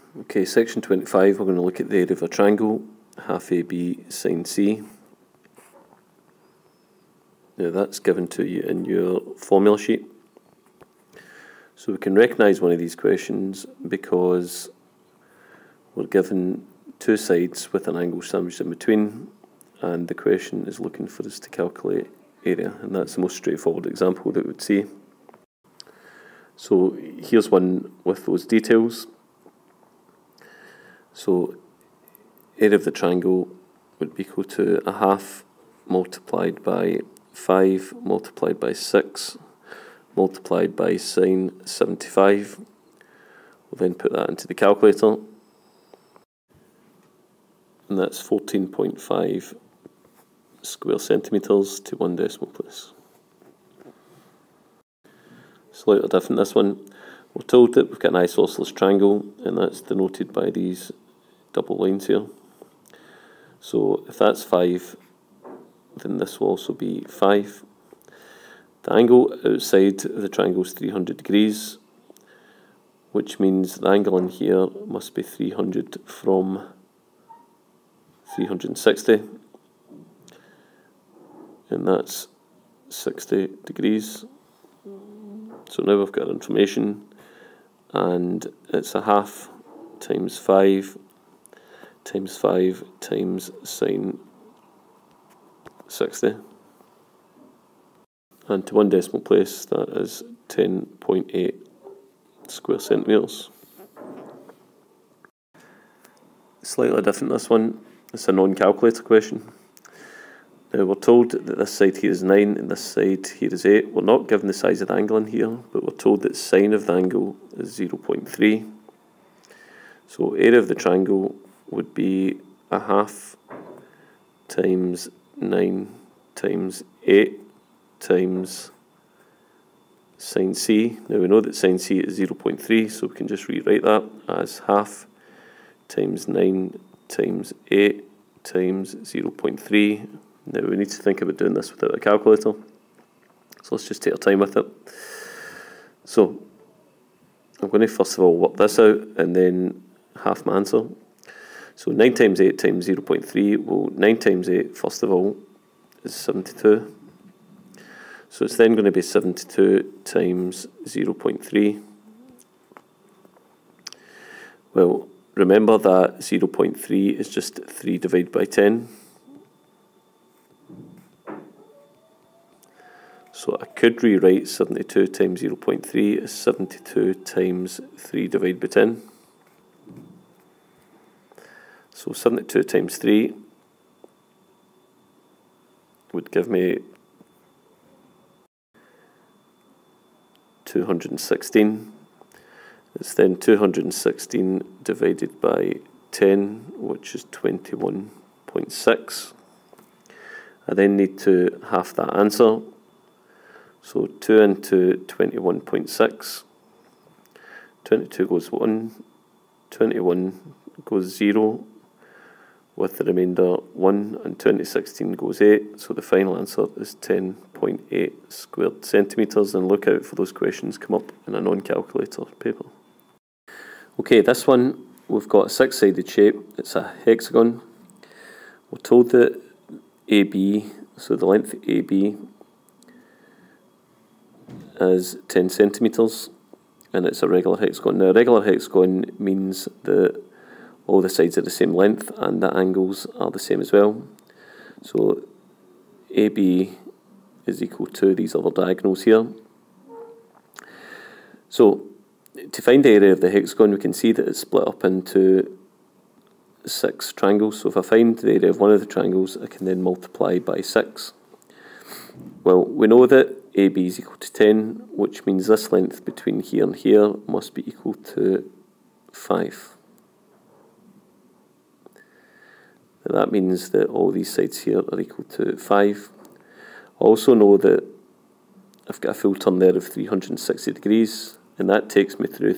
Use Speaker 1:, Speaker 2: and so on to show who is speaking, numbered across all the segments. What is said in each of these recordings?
Speaker 1: Okay, section 25, we're going to look at the area of a triangle, half AB sine C. Now that's given to you in your formula sheet. So we can recognise one of these questions because we're given two sides with an angle sandwiched in between, and the question is looking for us to calculate area, and that's the most straightforward example that we would see. So here's one with those details. So area of the triangle would be equal to a half multiplied by 5 multiplied by 6 multiplied by sine 75. We'll then put that into the calculator, and that's 14.5 square centimetres to 1 decimal place. Slightly different this one. We're told that we've got an isosceles triangle, and that's denoted by these double lines here. So if that's 5, then this will also be 5. The angle outside the triangle is 300 degrees, which means the angle in here must be 300 from 360, and that's 60 degrees. So now we've got our information, and it's a half times 5 times 5 times sine 60, and to 1 decimal place that is 10.8 square centimetres. Slightly different this one, it's a non-calculator question. Now we're told that this side here is 9 and this side here is 8. We're not given the size of the angle in here, but we're told that sine of the angle is 0.3. So area of the triangle would be a half times 9 times 8 times sine C. Now we know that sine C is 0.3, so we can just rewrite that as half times 9 times 8 times 0.3. Now we need to think about doing this without a calculator, so let's just take our time with it. So I'm going to first of all work this out and then half my answer. So 9 times 8 times 0.3, well 9 times 8 first of all is 72. So it's then going to be 72 times 0.3. Well, remember that 0.3 is just 3 divided by 10. So I could rewrite 72 times 0.3 as 72 times 3 divided by 10. So 72 times 3 would give me 216. It's then 216 divided by 10, which is 21.6. I then need to half that answer. So 2 into 21.6. 22 goes 1, 21 goes 0, with the remainder 1, and 2016 goes 8, so the final answer is 10.8 squared centimetres, and look out for those questions come up in a non-calculator paper. Okay, this one, we've got a 6-sided shape, it's a hexagon. We're told that AB, so the length AB is 10 centimetres, and it's a regular hexagon. Now a regular hexagon means that all the sides are the same length and the angles are the same as well. So AB is equal to these other diagonals here. So to find the area of the hexagon, we can see that it's split up into 6 triangles. So if I find the area of one of the triangles, I can then multiply by 6. Well, we know that AB is equal to 10, which means this length between here and here must be equal to 5. Now that means that all these sides here are equal to 5. I also know that I've got a full turn there of 360 degrees, and that takes me through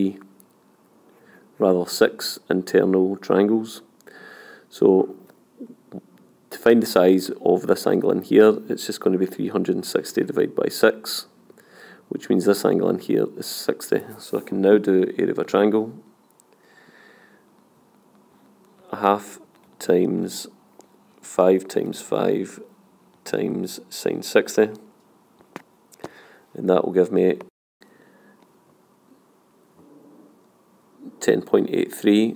Speaker 1: 6 internal triangles. So to find the size of this angle in here, it's just going to be 360 divided by 6, which means this angle in here is 60. So I can now do area of a triangle. a half times 5 times 5 times sine 60, and that will give me 10.83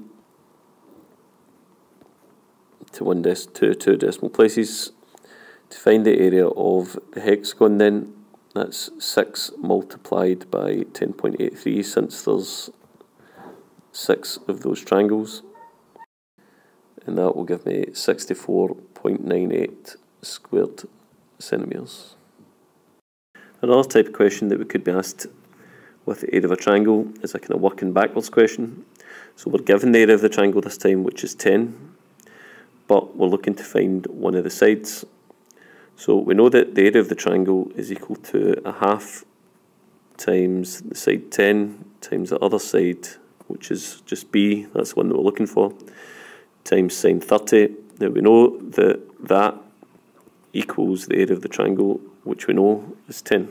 Speaker 1: to 2 decimal places. To find the area of the hexagon then, that's 6 multiplied by 10.83 since there's 6 of those triangles, and that will give me 64.98 squared centimetres. Another type of question that we could be asked with the area of a triangle is a kind of working backwards question. So we're given the area of the triangle this time, which is 10, but we're looking to find one of the sides. So we know that the area of the triangle is equal to a half times the side 10 times the other side, which is just b, that's the one that we're looking for, times sine 30. Now we know that that equals the area of the triangle, which we know is 10.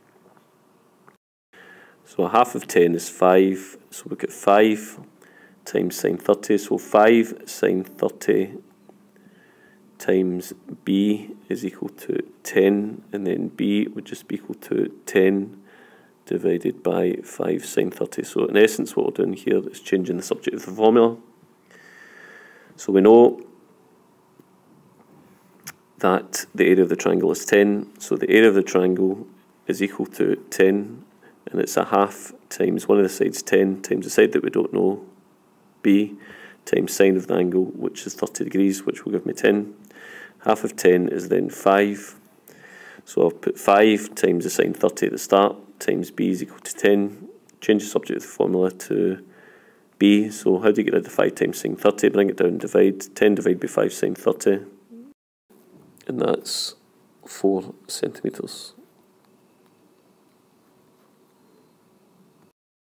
Speaker 1: So a half of 10 is 5, so we get 5 times sine 30, so 5 sine 30 times b is equal to 10, and then b would just be equal to 10 divided by 5 sine 30. So in essence what we're doing here is changing the subject of the formula. So we know that the area of the triangle is 10, so the area of the triangle is equal to 10, and it's a half times one of the sides 10 times the side that we don't know, b, times sine of the angle, which is 30 degrees, which will give me 10. Half of 10 is then 5, so I've put 5 times the sine 30 at the start, times b is equal to 10, change the subject of the formula to b, so how do you get rid of 5 times sine 30, bring it down, divide, 10 divided by 5 sine 30, and that's 4 centimetres.